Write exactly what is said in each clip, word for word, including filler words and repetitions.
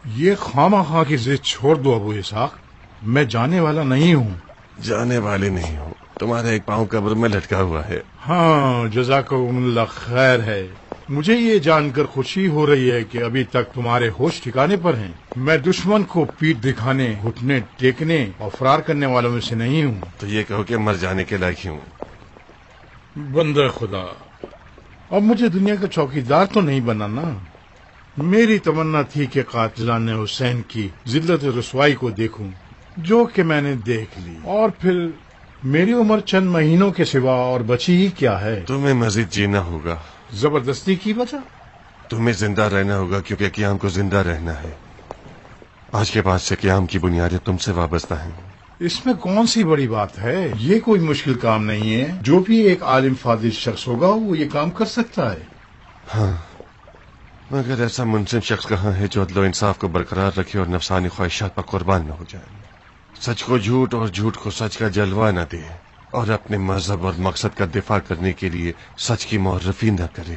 یہ خواہ خواہ کی ضد چھوڑ دو ابو اسحاق، میں جانے والا نہیں ہوں۔ جانے والے نہیں ہو، تمہارا ایک پاؤں قبر میں لٹکا ہوا ہے۔ ہاں جزاکم اللہ خیر ہے۔ مجھے یہ جان کر خوشی ہو رہی ہے کہ ابھی تک تمہارے ہوش ٹھکانے پر ہیں۔ میں دشمن کو پیٹ دکھانے، گھٹنے ٹیکنے اور فرار کرنے والوں میں سے نہیں ہوں۔ تو یہ کہو کہ مر جانے کے لائق ہی ہوں۔ بندہ خدا، اب مجھے دنیا کا چوکیدار تو نہیں بنانا۔ میری تمنا تھی کہ قاتلان حسین کی ذلت و رسوائی کو دیکھوں، جو کہ میں نے دیکھ لی، اور پھر میری عمر چند مہینوں کے سوا اور بچی ہی کیا ہے۔ تمہیں مزید جینا ہوگا۔ زبردستی کی وجہ؟ تمہیں زندہ رہنا ہوگا کیونکہ قیام کو زندہ رہنا ہے۔ آج کے بعد سے قیام کی بنیادیں تم سے وابستہ ہیں۔ اس میں کون سی بڑی بات ہے؟ یہ کوئی مشکل کام نہیں ہے، جو بھی ایک عالم فاضل شخص ہوگا وہ یہ کام کر سکتا ہے۔ ہاں، مگر ایسا منصف شخص کہاں ہے جو عدل و انصاف کو برقرار رکھے اور نفسانی خواہشات پر قربان نہ ہو جائے، سچ کو جھوٹ اور جھوٹ کو سچ کا جلوہ نہ دے، اور اپنے مذہب اور مقصد کا دفاع کرنے کے لیے سچ کی معرفی نہ کرے۔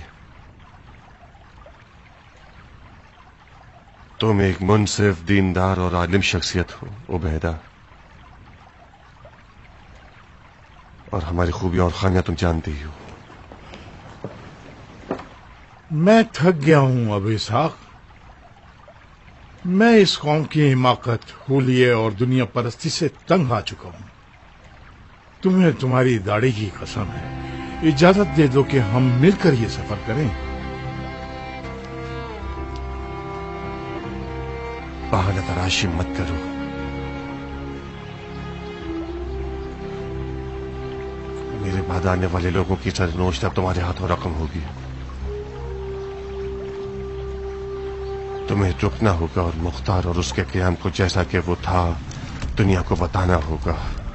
تم ایک منصف، دیندار اور عالم شخصیت ہو عبیدہ، اور ہماری خوبیاں اور خامیاں تم جانتی ہی ہو۔ میں تھک گیا ہوں ابو اسحاق۔ میں اس قوم کی حماقت، حولیے اور دنیا پرستی سے تنگ آ چکا ہوں۔ تمہیں تمہاری داڑھی کی قسم ہے، اجازت دے دو کہ ہم مل کر یہ سفر کریں۔ بہانہ تراشی مت کرو۔ میرے بعد آنے والے لوگوں کی سرنوشت اب تمہارے ہاتھوں رقم ہوگی۔ تمہیں رکنا ہوگا اور مختار اور اس کے قیام کو جیسا کہ وہ تھا دنیا کو بتانا ہوگا۔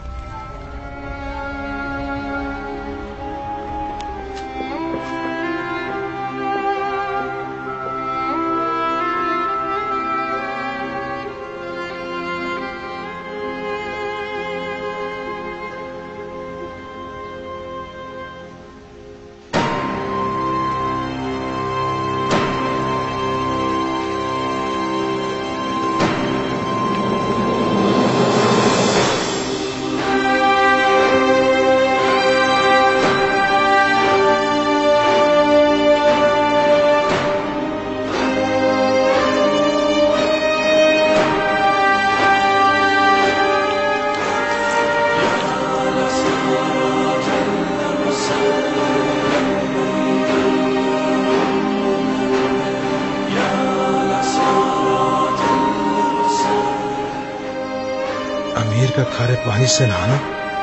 امیر کا کھارے پانی سے نہانا،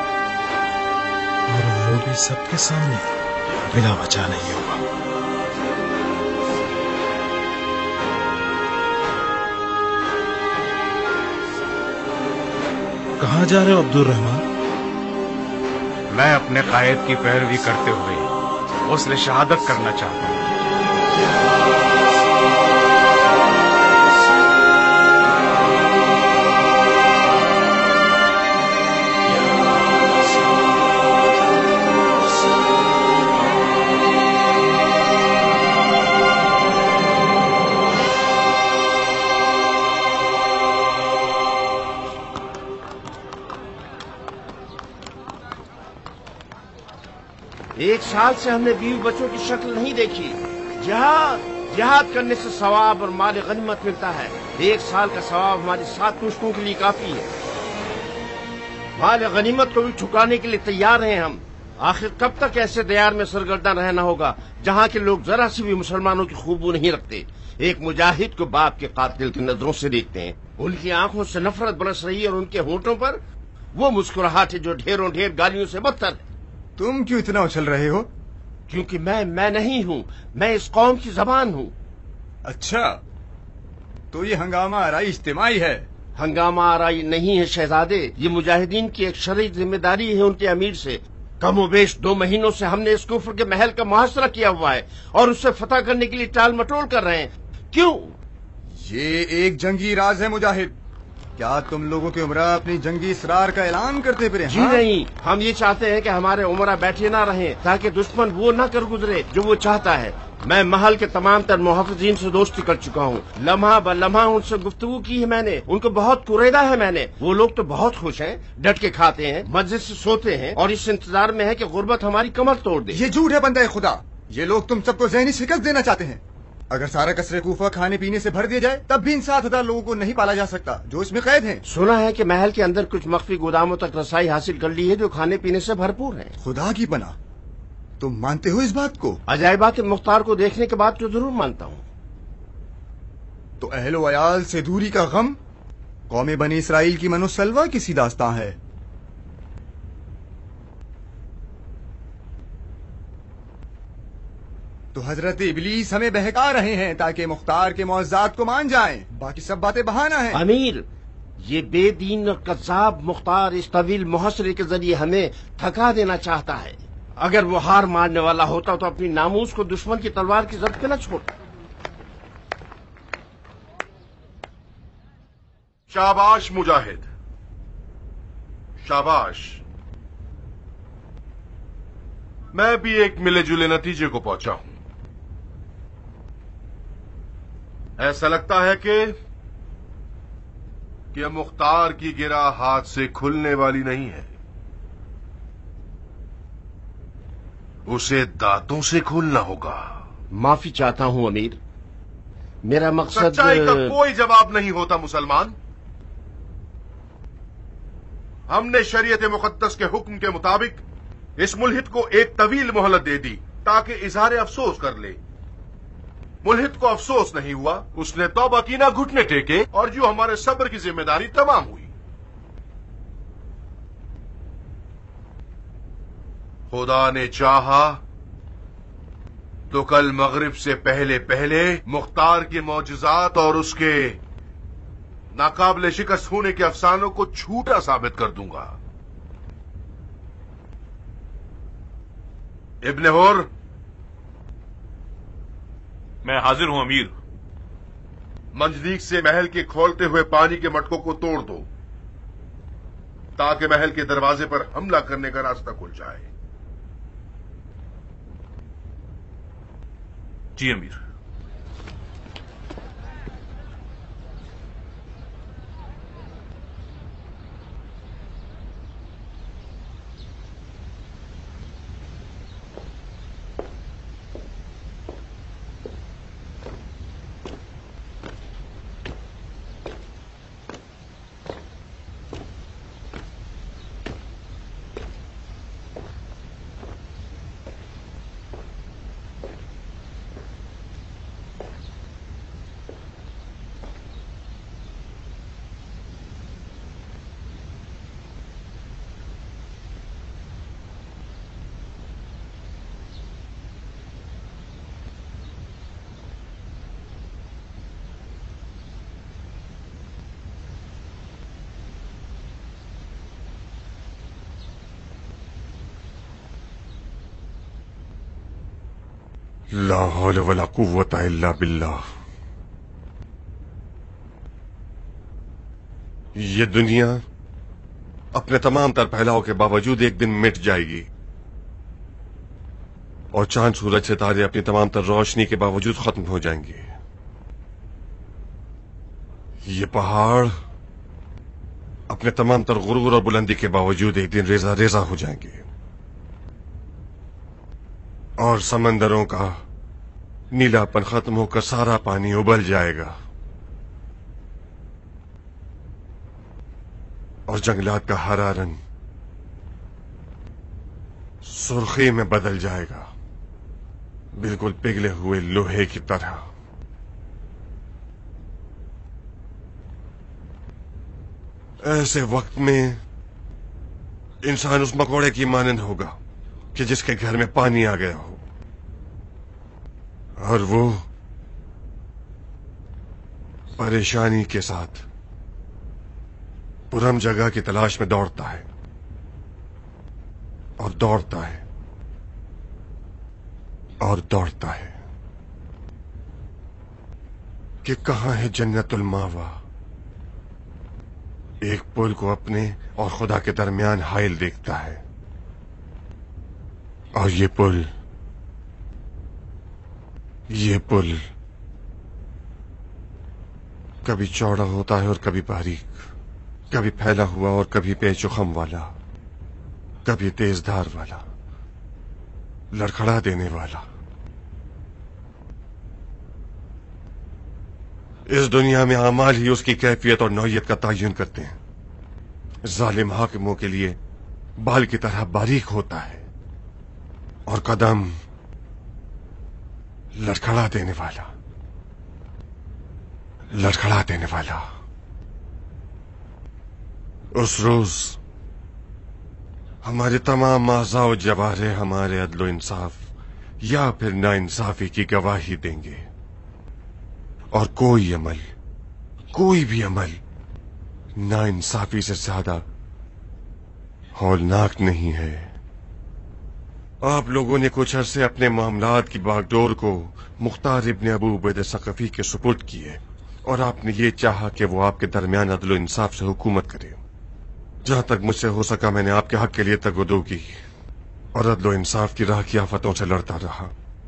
اور وہ بھی سب کے سامنے، بلا وجہ نہیں ہوگا۔ کہاں جا رہے ہو عبد الرحمان؟ میں اپنے قائد کی پیروی کرتے ہوئے غسل شہادت کرنا چاہتا ہوں۔ ایک سال سے ہم نے بیوی بچوں کی شکل نہیں دیکھی۔ جہاد جہاد کرنے سے ثواب اور مال غنیمت ملتا ہے۔ ایک سال کا ثواب ہماری سات پشتوں کے لیے کافی ہے۔ مال غنیمت کو بھی ٹھکانے کے لیے تیار ہیں ہم۔ آخر کب تک ایسے دیار میں سرگرداں رہنا ہوگا جہاں کے لوگ ذرا سی بھی مسلمانوں کی خوبو نہیں رکھتے، ایک مجاہد کو باپ کے قاتل کی نظروں سے دیکھتے ہیں۔ ان کی آنکھوں سے نفرت برس رہی ہے اور ان کے ہونٹوں پر وہ مسکراہٹ ہے جو ڈھیروں ڈھیر گالیوں سے بدتر ہے۔ تم کیوں اتنا اچھل رہے ہو؟ کیونکہ میں میں نہیں ہوں، میں اس قوم کی زبان ہوں۔ اچھا، تو یہ ہنگامہ آرائی اجتماعی ہے؟ ہنگامہ آرائی نہیں ہے شہزادے، یہ مجاہدین کی ایک شرعی ذمہ داری ہے ان کے امیر سے۔ کم و بیش دو مہینوں سے ہم نے اس کفر کے محل کا محاصرہ کیا ہوا ہے اور اسے فتح کرنے کے لیے ٹال مٹول کر رہے ہیں۔ کیوں؟ یہ ایک جنگی راز ہے مجاہد، کیا تم لوگوں کے عمرہ اپنی جنگی اسرار کا اعلان کرتے پھرے؟ جی نہیں، ہم یہ چاہتے ہیں کہ ہمارے عمرہ بیٹھے نہ رہیں تاکہ دشمن وہ نہ کر گزرے جو وہ چاہتا ہے۔ میں محل کے تمام تر محافظین سے دوستی کر چکا ہوں، لمحہ ب لمحہ ان سے گفتگو کی ہے میں نے، ان کو بہت کوریدا ہے میں نے۔ وہ لوگ تو بہت خوش ہیں، ڈٹ کے کھاتے ہیں، مسجد سے سوتے ہیں اور اس انتظار میں ہے کہ غربت ہماری کمر توڑ دے۔ یہ جھوٹ ہے بندہ خدا، یہ لوگ تم سب کو ذہنی شکست دینا چاہتے ہیں۔ اگر سارا قصر کوفہ کھانے پینے سے بھر دیا جائے تب بھی ان سات ہزار لوگوں کو نہیں پالا جا سکتا جو اس میں قید ہیں۔ سنا ہے کہ محل کے اندر کچھ مخفی گوداموں تک رسائی حاصل کر لی ہے جو کھانے پینے سے بھرپور ہیں۔ خدا کی پناہ، تم مانتے ہو اس بات کو؟ عجائبات مختار کو دیکھنے کے بعد تو ضرور مانتا ہوں۔ تو اہل و عیال سے دوری کا غم قوم بنی اسرائیل کی من و سلوہ کی سی داستان ہے۔ تو حضرت ابلیس ہمیں بہکا رہے ہیں تاکہ مختار کے معجزات کو مان جائیں، باقی سب باتیں بہانہ ہیں۔ امیر، یہ بے دین اور قذاب مختار اس طویل محاصرے کے ذریعے ہمیں تھکا دینا چاہتا ہے۔ اگر وہ ہار مارنے والا ہوتا تو اپنی ناموس کو دشمن کی تلوار کی ضرب پہ نہ چھوڑتا۔ شاباش مجاہد، شاباش۔ میں بھی ایک ملے جلے نتیجے کو پہنچا ہوں۔ ایسا لگتا ہے کہ کہ مختار کی گرہ ہاتھ سے کھلنے والی نہیں ہے، اسے دانتوں سے کھولنا ہوگا۔ معافی چاہتا ہوں امیر، میرا مقصد سچائی کا کوئی جواب نہیں ہوتا مسلمان۔ ہم نے شریعت مقدس کے حکم کے مطابق اس ملحد کو ایک طویل مہلت دے دی تاکہ اظہار افسوس کر لے۔ ملحد کو افسوس نہیں ہوا، اس نے توبہ کی، نہ گھٹنے ٹیکے، اور جو ہمارے صبر کی ذمہ داری تمام ہوئی۔ خدا نے چاہا تو کل مغرب سے پہلے پہلے مختار کے معجزات اور اس کے ناقابل شکست ہونے کے افسانوں کو جھوٹا ثابت کر دوں گا۔ ابن ہور، میں حاضر ہوں امیر۔ منجنیق سے محل کے کھولتے ہوئے پانی کے مٹکوں کو توڑ دو تاکہ محل کے دروازے پر حملہ کرنے کا راستہ کھل جائے۔ جی امیر۔ لا حول ولا قوت الا باللہ۔ یہ دنیا اپنے تمام تر پھیلاؤ کے باوجود ایک دن مٹ جائے گی، اور چاند سورج ستارے اپنی تمام تر روشنی کے باوجود ختم ہو جائیں گے۔ یہ پہاڑ اپنے تمام تر غرور اور بلندی کے باوجود ایک دن ریزہ ریزہ ہو جائیں گے، اور سمندروں کا نیلا پن ختم ہو کر سارا پانی ابل جائے گا، اور جنگلات کا ہرا رنگ سرخی میں بدل جائے گا، بالکل پگھلے ہوئے لوہے کی طرح۔ ایسے وقت میں انسان اس مکوڑے کی مانند ہوگا کہ جس کے گھر میں پانی آ گیا ہو، اور وہ پریشانی کے ساتھ پرم جگہ کی تلاش میں دوڑتا ہے اور دوڑتا ہے اور دوڑتا ہے کہ کہاں ہے جنت الماوا، ایک پل کو اپنے اور خدا کے درمیان حائل دیکھتا ہے، اور یہ پل یہ پل کبھی چوڑا ہوتا ہے اور کبھی باریک، کبھی پھیلا ہوا اور کبھی پیچ و خم والا، کبھی تیز دھار والا، لڑکھڑا دینے والا۔ اس دنیا میں اعمال ہی اس کی کیفیت اور نوعیت کا تعین کرتے ہیں۔ ظالم حاکموں کے لیے بال کی طرح باریک ہوتا ہے اور قدم لڑکھڑا دینے والا لڑکھڑا دینے والا۔ اس روز ہمارے تمام اعضاء و جوارح ہمارے عدل و انصاف یا پھر نا انصافی کی گواہی دیں گے، اور کوئی عمل کوئی بھی عمل نا انصافی سے زیادہ ہولناک نہیں ہے۔ آپ لوگوں نے کچھ عرصے اپنے معاملات کی باغ ڈور کو مختار ابن ابو عبید ثقفی کے سپرد کیے، اور آپ نے یہ چاہا کہ وہ آپ کے درمیان عدل و انصاف سے حکومت کرے۔ جہاں تک مجھ سے ہو سکا میں نے آپ کے حق کے لیے تگودو کی اور عدل و انصاف کی راہ کی آفتوں سے لڑتا رہا۔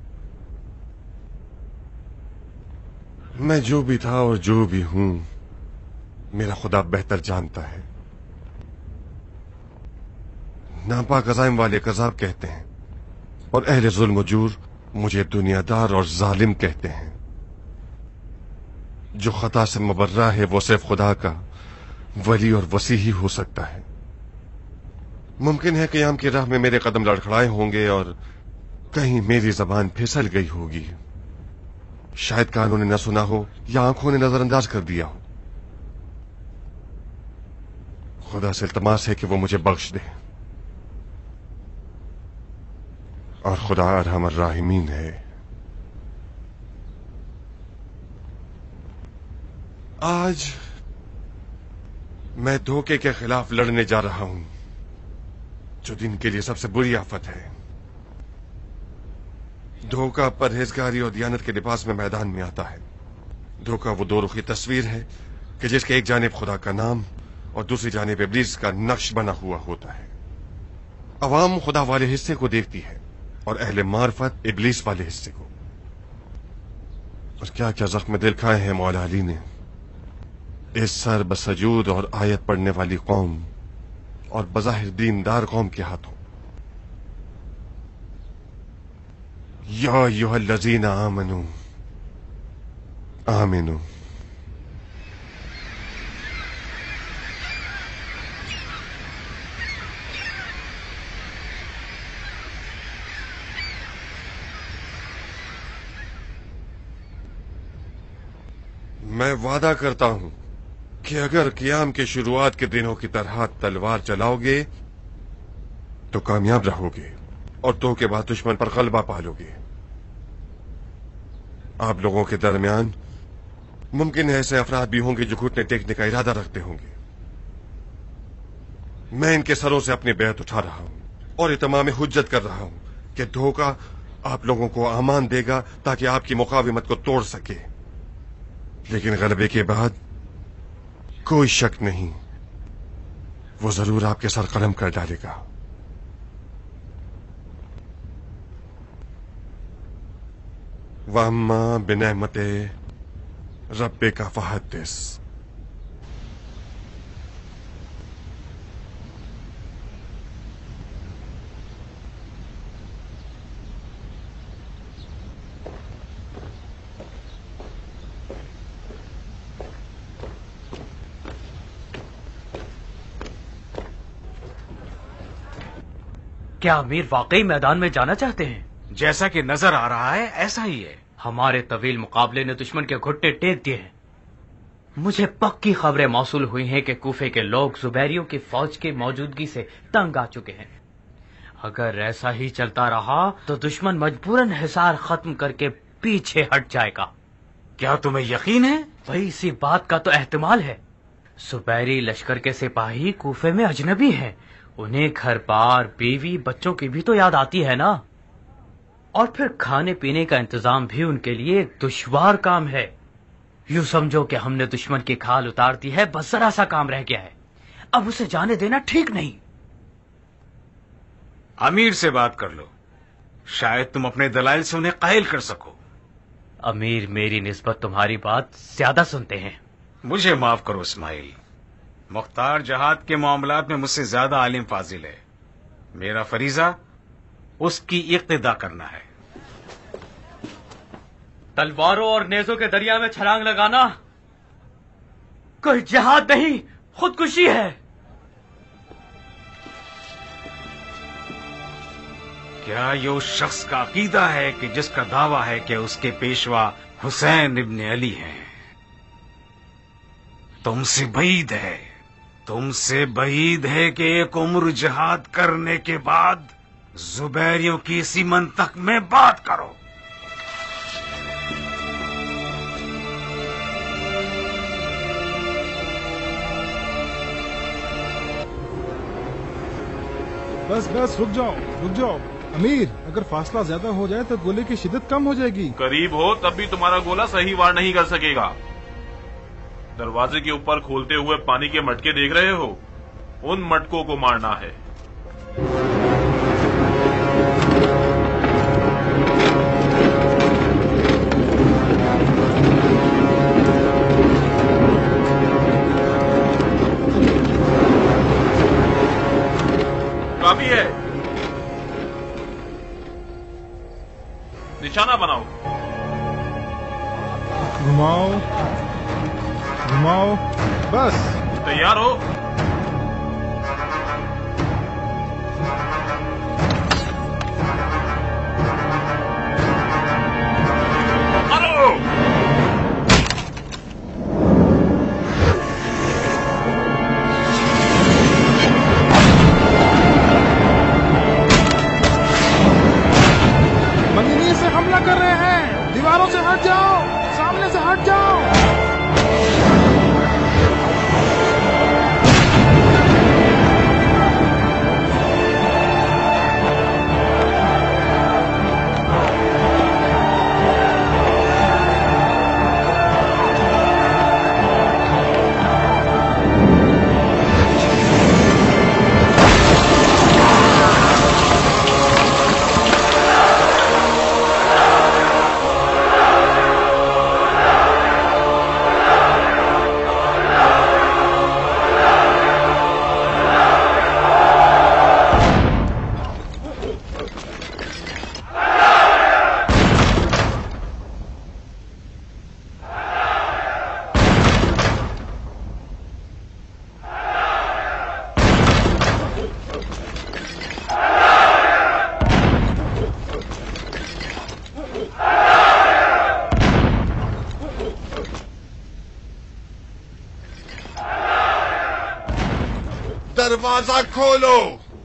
میں جو بھی تھا اور جو بھی ہوں، میرا خدا بہتر جانتا ہے۔ ناپاک عزائم والے کذاب کہتے ہیں، اور اہل ظلم و جور مجھے دنیا دار اور ظالم کہتے ہیں۔ جو خطا سے مبرہ ہے وہ صرف خدا کا ولی اور وسیع ہی ہو سکتا ہے۔ ممکن ہے قیام کی راہ میں میرے قدم لڑکھڑائے ہوں گے اور کہیں میری زبان پھسل گئی ہوگی، شاید کانوں نے نہ سنا ہو یا آنکھوں نے نظر انداز کر دیا ہو۔ خدا سے التماس ہے کہ وہ مجھے بخش دے، اور خدا ارحم الراحمین ہے۔ آج میں دھوکے کے خلاف لڑنے جا رہا ہوں، جو دن کے لیے سب سے بری آفت ہے۔ دھوکہ پرہیزگاری اور دیانت کے لباس میں میدان میں آتا ہے۔ دھوکہ وہ دو رخی تصویر ہے کہ جس کے ایک جانب خدا کا نام اور دوسری جانب ابلیس کا نقش بنا ہوا ہوتا ہے۔ عوام خدا والے حصے کو دیکھتی ہے اور اہل معرفت ابلیس والے حصے کو۔ اور کیا کیا زخم دل کھائے ہیں مولا علی نے اس سر بسجود اور آیت پڑھنے والی قوم اور بظاہر دیندار قوم کے ہاتھوں۔ یا ایھا الذین آمنوا آمنوا۔ میں وعدہ کرتا ہوں کہ اگر قیام کے شروعات کے دنوں کی طرح تلوار چلاؤ گے تو کامیاب رہو گے، اور تو کے بعد دشمن پر غلبہ پالو گے۔ آپ لوگوں کے درمیان ممکن ہے ایسے افراد بھی ہوں گے جو گھٹنے ٹیکنے کا ارادہ رکھتے ہوں گے۔ میں ان کے سروں سے اپنی بیعت اٹھا رہا ہوں اور اتمام حجت کر رہا ہوں کہ دھوکہ آپ لوگوں کو امان دے گا تاکہ آپ کی مقاومت کو توڑ سکے، لیکن غلبے کے بعد کوئی شک نہیں وہ ضرور آپ کے سر قلم کر ڈالے گا۔ وَأَمَّا بِنِعْمَتِ رَبِّكَ فَحَدِّثْ۔ کیا امیر واقعی میدان میں جانا چاہتے ہیں؟ جیسا کہ نظر آ رہا ہے ایسا ہی ہے۔ ہمارے طویل مقابلے نے دشمن کے گھٹنے ٹیک دیے ہیں۔ مجھے پکی خبریں موصول ہوئی ہیں کہ کوفے کے لوگ زبیریوں کی فوج کی موجودگی سے تنگ آ چکے ہیں۔ اگر ایسا ہی چلتا رہا تو دشمن مجبوراً حصار ختم کر کے پیچھے ہٹ جائے گا۔ کیا تمہیں یقین ہے؟ وہی سی بات کا تو احتمال ہے۔ زبیری لشکر کے سپاہی کوفے میں اجنبی ہیں، انہیں گھر بار بیوی بچوں کی بھی تو یاد آتی ہے نا، اور پھر کھانے پینے کا انتظام بھی ان کے لیے ایک دشوار کام ہے۔ یوں سمجھو کہ ہم نے دشمن کی کھال اتار دی ہے، بس ذرا سا کام رہ گیا ہے۔ अब उसे जाने देना ठीक नहीं। अमीर से बात कर लो, शायद तुम अपने दलाइल से उन्हें कायल कर सको। अमीर मेरी निस्बत तुम्हारी बात ज्यादा सुनते हैं। मुझे माफ करो इस्माइल, मुख्तार जहाद के मामलात में मुझसे ज्यादा आलिम फाजिल है। मेरा फरीजा उसकी इक्तिदा करना है। तलवारों और नेजों के दरिया में छलांग लगाना कोई जिहाद नहीं, खुदकुशी है। क्या ये उस शख्स का अकीदा है कि जिसका दावा है कि उसके पेशवा हुसैन इब्न अली हैं? तुमसे बईद है, तुमसे बईद है कि एक उम्र जिहाद करने के बाद जुबैरियों की इसी मंतक में बात करो। बस बस रुक जाओ रुक जाओ। अमीर, अगर फासला ज्यादा हो जाए तो गोले की शिद्दत कम हो जाएगी। करीब हो तब भी तुम्हारा गोला सही वार नहीं कर सकेगा। दरवाजे के ऊपर खोलते हुए पानी के मटके देख रहे हो? उन मटकों को मारना है। काफी है, निशाना बनाओ। घुमाओ घुमाओ, बस। तैयार हो? मारो। मंदिर से हमला कर रहे हैं, दीवारों से हट जाओ, सामने से हट जाओ। दरवाजा खोलो।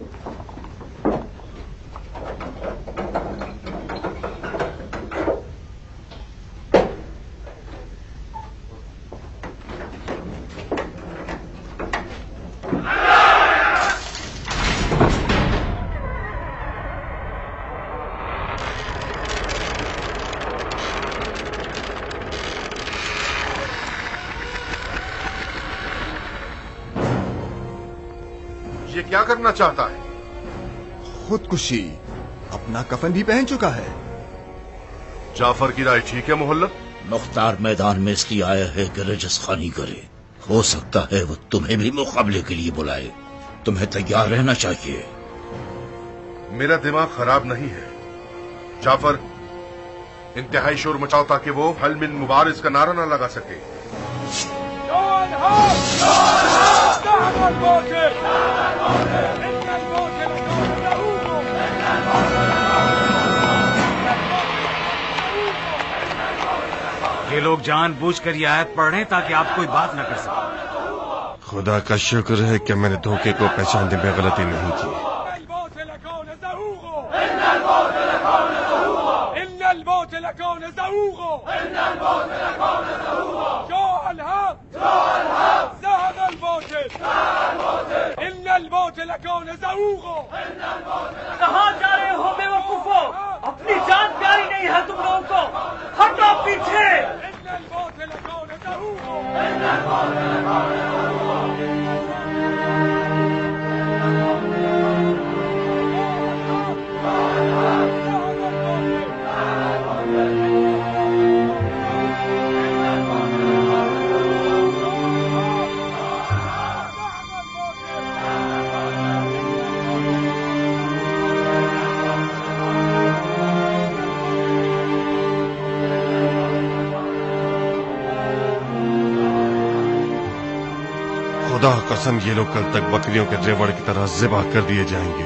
ये क्या करना चाहता है? खुदकुशी। अपना कफन भी पहन चुका है। जाफर की राय ठीक है मोहल्लत? मुख्तार मैदान में इसलिए आया है कि रजस खानी करे। हो सकता है वो तुम्हें भी मुकाबले के लिए बुलाए। तुम्हें तैयार रहना चाहिए। मेरा दिमाग खराब नहीं है। जाफर, इंतहाई शोर मचाओ ताकि वो हल मिन मुबारिज का नारा न लगा सके। ये लोग जानबूझकर ये आयत पढ़ रहे हैं ताकि आप कोई बात न कर सके। खुदा का शुक्र है कि मैंने धोखे को पहचानने में गलती नहीं की। कहाँ जा रहे हो बेवकूफो? अपनी जान प्यारी नहीं है तुम लोगों को? हटो पीछे। Thank you. खुदा कसम ये लोग कल तक बकरियों के रेवड़ की तरह ज़िबा कर दिए जाएंगे।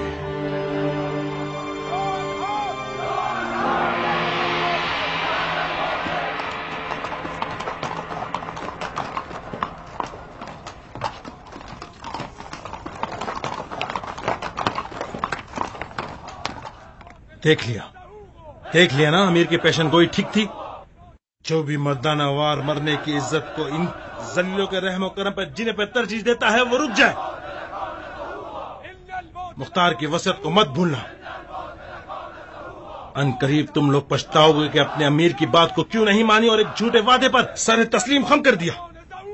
देख लिया देख लिया ना अमीर की पेशन गोई ठीक थी। जो भी मर्दाना वार मरने की इज्जत को इन जलीलों के रहमो करम पर जिन्हें पर तरजीह देता है वो रुक जाए। मुख्तार की वसीयत को मत भूलना। अन करीब तुम लोग पछताओगे कि अपने अमीर की बात को क्यों नहीं मानी और एक झूठे वादे पर सर तस्लीम खम कर दिया।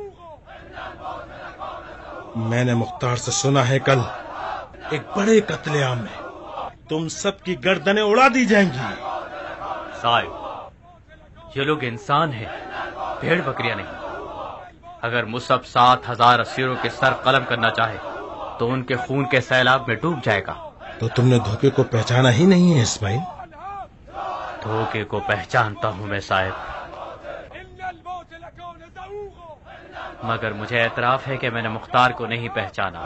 मैंने मुख्तार से सुना है कल एक बड़े कत्लेआम में तुम सबकी गर्दनें उड़ा दी जाएंगी। साहिब, ये लोग इंसान हैं, भेड़ बकरियां नहीं। अगर मुसब सात हजार असीरों के सर कलम करना चाहे तो उनके खून के सैलाब में डूब जाएगा। तो तुमने धोखे को पहचाना ही नहीं है इस्माइल। धोखे को पहचानता हूं मैं साहिब, मगर मुझे एतराफ है कि मैंने मुख्तार को नहीं पहचाना।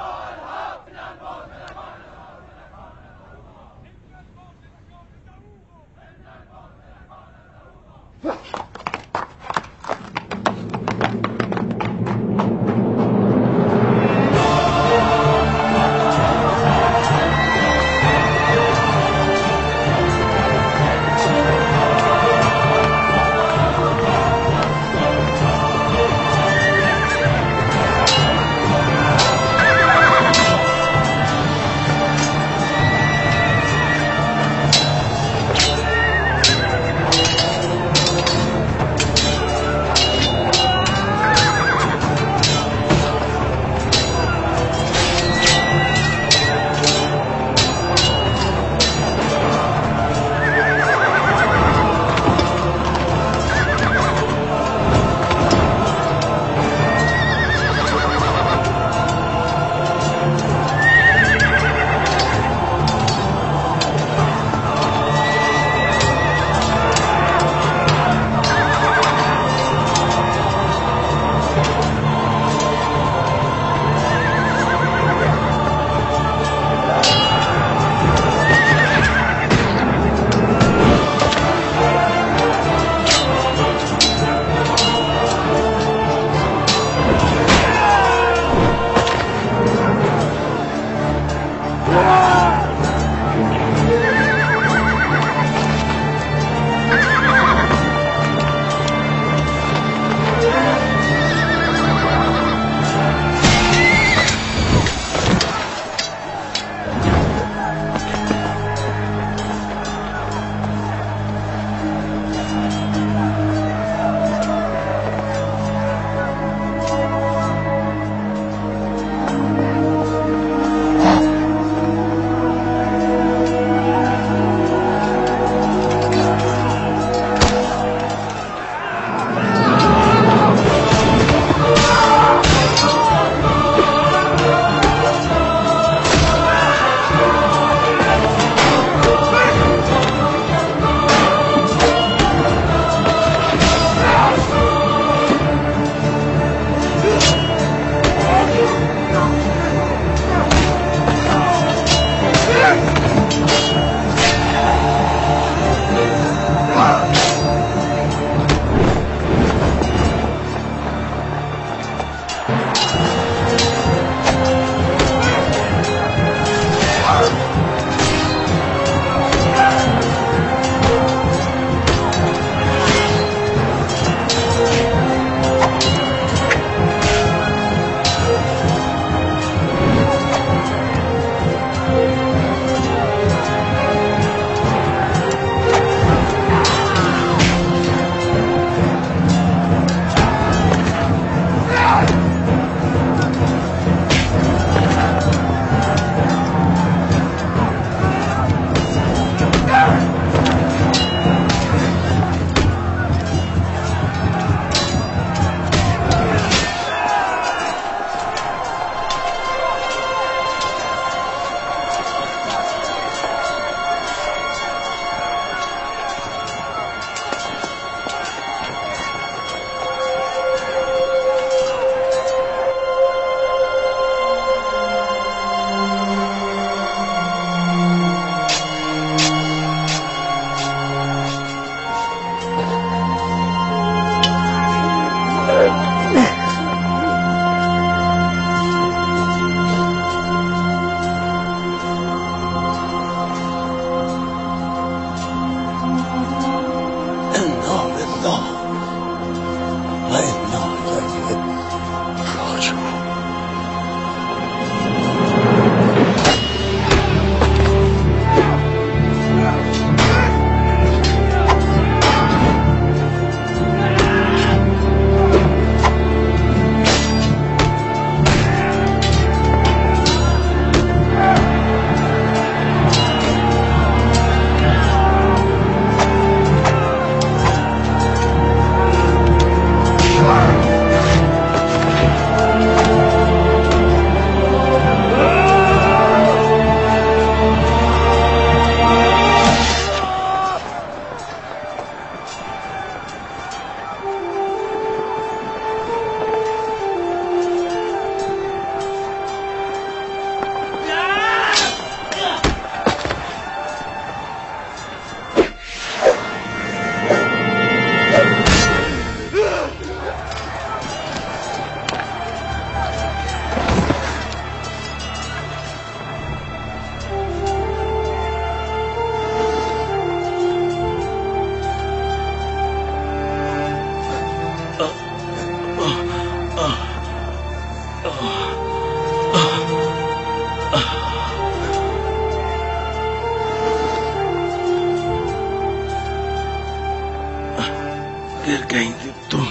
گر گئی تھی تم،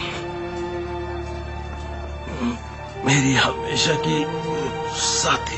میری ہمیشہ کی ساتھی۔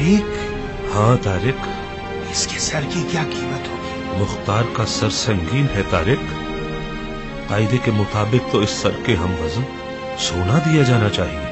طریق؟ ہاں طارق، اس کے سر کی کیا قیمت ہوگی؟ مختار کا سر سنگین ہے طارق، قاعدے کے مطابق تو اس سر کے ہم وزن سونا دیا جانا چاہیے۔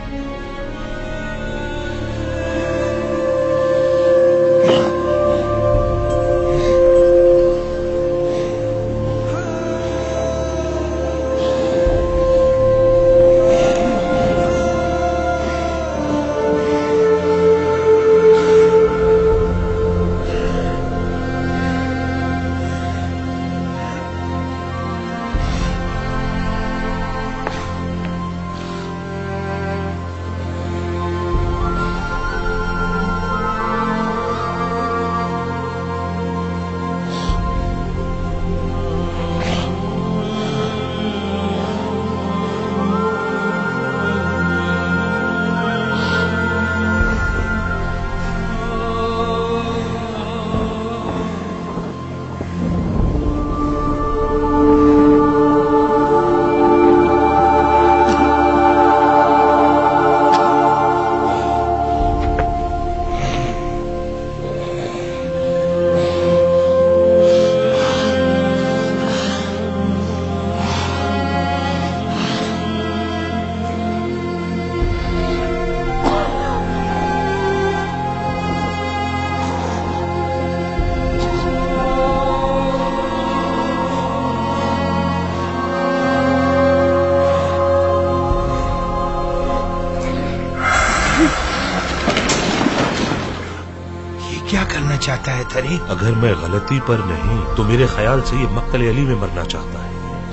کیا کرنا چاہتا ہے طریق؟ اگر میں غلطی پر نہیں تو میرے خیال سے یہ مقتل علی میں مرنا چاہتا ہے۔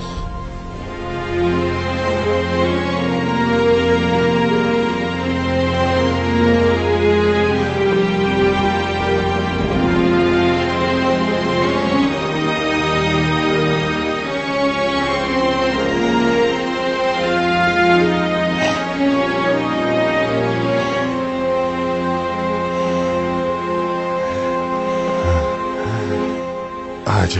آجا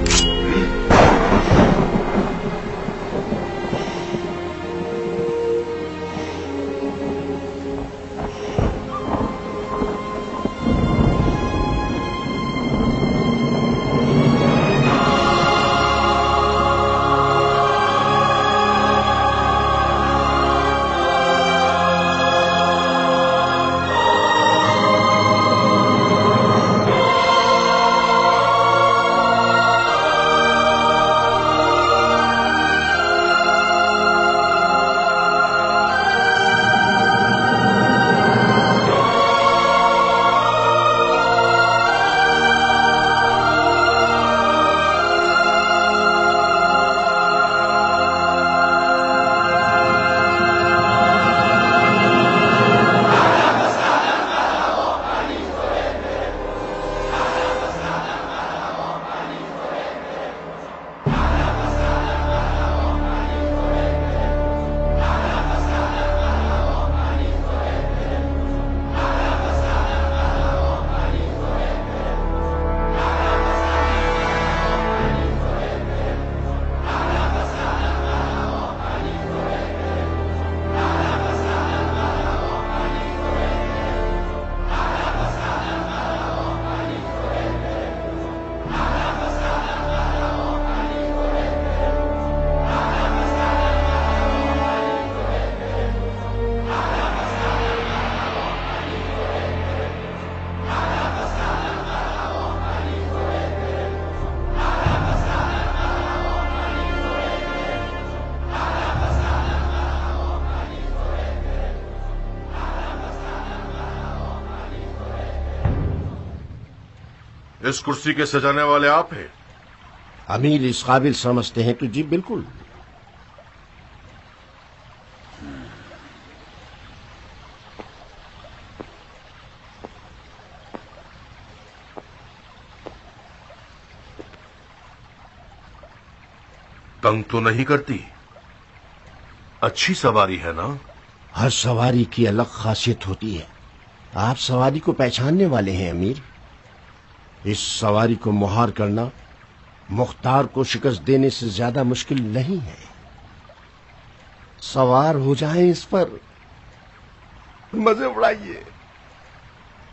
اس کرسی کے سجانے والے آپ ہیں؟ امیر اس قابل سمجھتے ہیں تو جی بالکل۔ تنگ تو نہیں کرتی؟ اچھی سواری ہے نا؟ ہر سواری کی الگ خاصیت ہوتی ہے، آپ سواری کو پہچاننے والے ہیں امیر۔ اس سواری کو مہار کرنا مختار کو شکست دینے سے زیادہ مشکل نہیں ہے۔ سوار ہو جائیں اس پر، مزے اڑائیے۔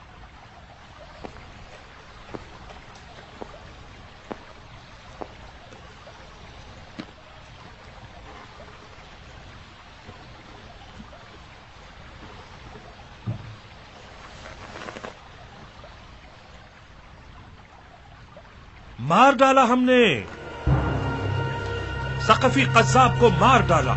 मार डाला हमने, सकफी कज्जाब को मार डाला।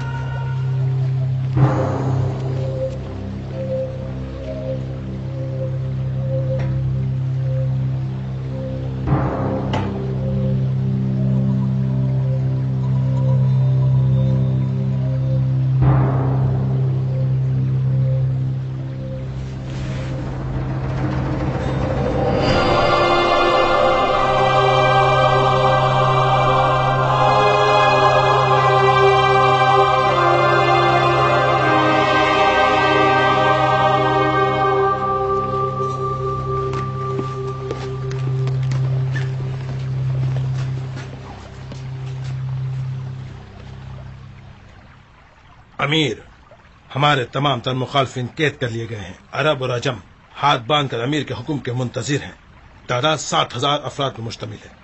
अमीर, हमारे तमाम तर मुखालफिन कैद कर लिए गए हैं। अरब और अजम हाथ बांध कर अमीर के हुक्म के मुंतजिर हैं। तादाद सात हजार अफराद पर मुश्तमिल है।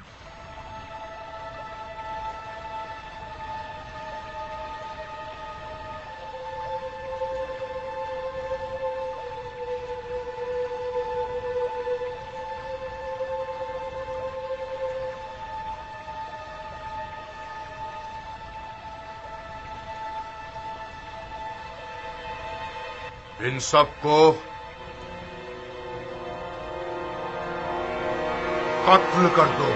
इन सबको कत्ल कर दो।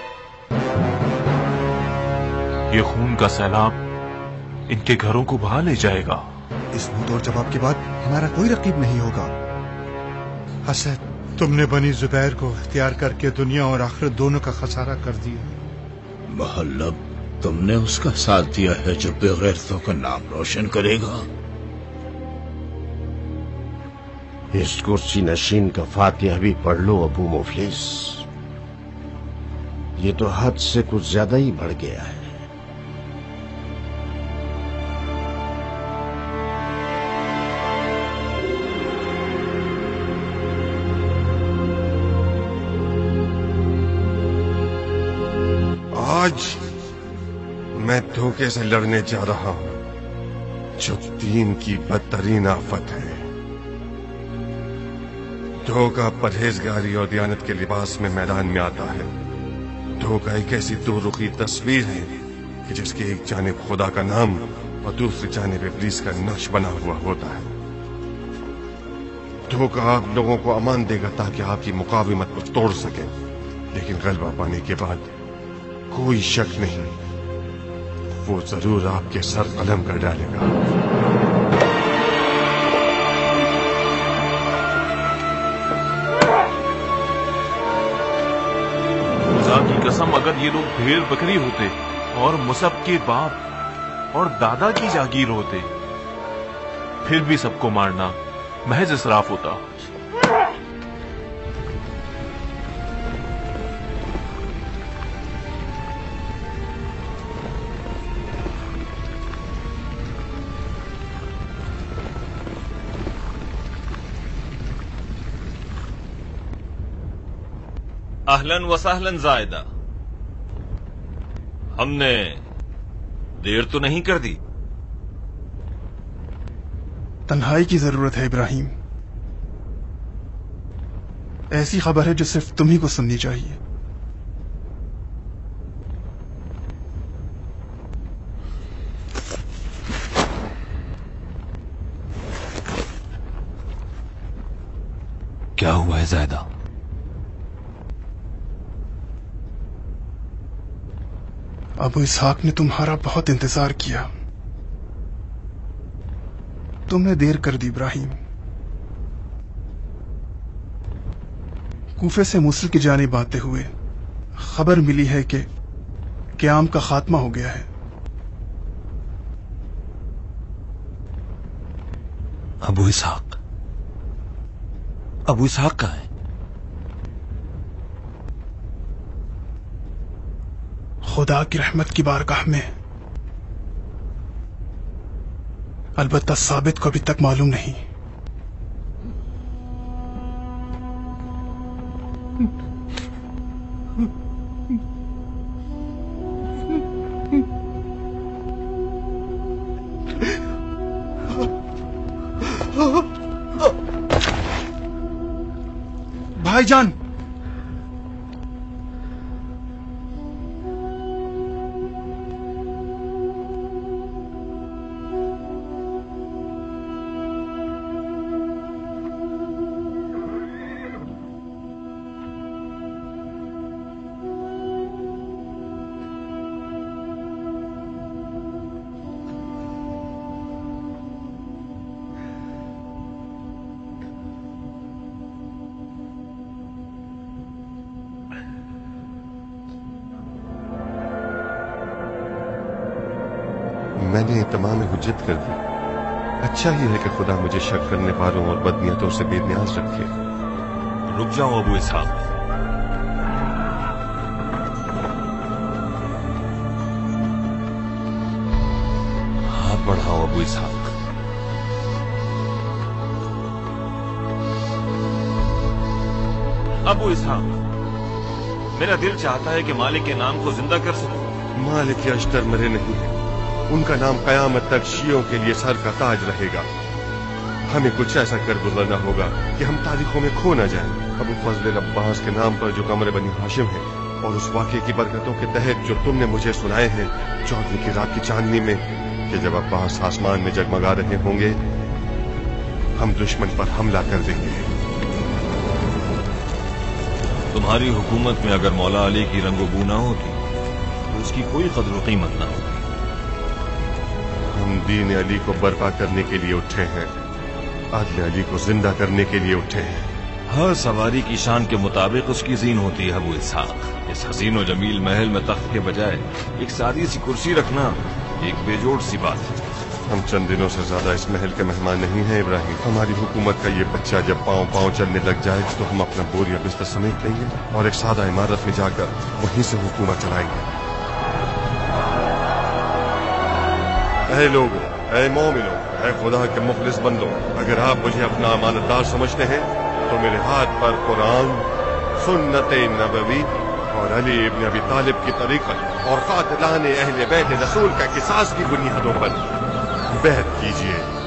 ये खून का सैलाब इनके घरों को बहा ले जाएगा। इस मुंहतोड़ जवाब के बाद हमारा कोई रकीब नहीं होगा। हसद, तुमने बनी जुबैर को इख्तियार करके दुनिया और आखिरत दोनों का खसारा कर दिया। महल्लब, तुमने उसका साथ दिया है जो बेगैरतों का नाम रोशन करेगा। इस कुर्सी नशीन का फातिहा भी पढ़ लो अबू मुफलिस। ये तो हद से कुछ ज्यादा ही बढ़ गया है। आज मैं धोखे से लड़ने जा रहा हूं, जो दीन की बदतरीन आफत है। धोखा परहेजगारी और दियानत के लिबास में मैदान में आता है। धोखा एक ऐसी दो रुखी तस्वीर है कि जिसके एक जानिब खुदा का नाम और दूसरी जानिब इब्लीस का नक्श बना हुआ होता है। धोखा आप लोगों को अमान देगा ताकि आपकी मुकाविमत को तोड़ सके, लेकिन गलबा पाने के बाद कोई शक नहीं, वो जरूर आपके सर कलम कर डालेगा। की कसम, अगर ये लोग भेड़ बकरी होते और मुसब के बाप और दादा की जागीर होते, फिर भी सबको मारना महज इसराफ होता। अहलन व सहलन जायदा, हमने देर तो नहीं कर दी? तन्हाई की जरूरत है इब्राहिम। ऐसी खबर है जो सिर्फ तुम ही को सुननी चाहिए। क्या हुआ है जायदा? अबू इसहाक ने तुम्हारा बहुत इंतजार किया। तुमने देर कर दी इब्राहिम। कूफे से मूसल की जानिब आते हुए खबर मिली है कि क़याम का खात्मा हो गया है। अबू इसहाक अबू इसहाक कहाँ है? खुदा की रहमत की बारगाह में। अलबत्ता साबित को अभी तक मालूम नहीं। भाईजान, میں نے تمام حجت کر دی. اچھا ہی ہے کہ خدا مجھے شک کرنے والوں اور بدنیتوں سے بے نیاز رکھے. رک جاؤ ابو اسحاق. ہاتھ بڑھاؤ ابو اسحاق. ابو اسحاق، میرا دل چاہتا ہے کہ مالک کے نام کو زندہ کر سکوں. مالک اشتر مرے نہیں ہیں. ان کا نام قیامت تک شیعوں کے لیے سر کا تاج رہے گا. ہمیں کچھ ایسا کر گزرنا ہوگا کہ ہم تاریخوں میں کھو نہ جائیں. ابو فضل عباس کے نام پر جو قمر بنی ہاشم ہے اور اس واقعے کی برکتوں کے تحت جو تم نے مجھے سنائے ہیں چودھری کی رات کی چاندنی میں کہ جب عباس آسمان میں جگمگا رہے ہوں گے ہم دشمن پر حملہ کر دیں گے. تمہاری حکومت میں اگر مولا علی کی رنگ و بو نہ ہوتی تو اس کی کوئی قدر و قیمت نہ ہوتی. ہم دین علی کو برپا کرنے کے لیے اٹھے ہیں، عدل علی کو زندہ کرنے کے لیے اٹھے ہیں. ہر سواری کی شان کے مطابق اس کی زین ہوتی ہے ابو اسحاق. اس حسین و جمیل محل میں تخت کے بجائے ایک سادی سی کرسی رکھنا ایک بے جوڑ سی بات ہے. ہم چند دنوں سے زیادہ اس محل کے مہمان نہیں ہیں ابراہیم. ہماری حکومت کا یہ بچہ جب پاؤں پاؤں چلنے لگ جائے تو ہم اپنا بور یا بستر سمیٹ لیں گے اور ایک سادہ عمارت میں جا کر وہیں سے حکومت چلائیں گے. اے لوگوں، اے مومنوں، اے خدا کے مخلص بندوں، اگر آپ مجھے اپنا امانت دار سمجھتے ہیں تو میرے ہاتھ پر قرآن، سنت نبوی اور علی ابن ابی طالب کی طریقت اور قاتلان اہل بیت رسول کا قصاص کی بنیادوں پر بیعت کیجیے.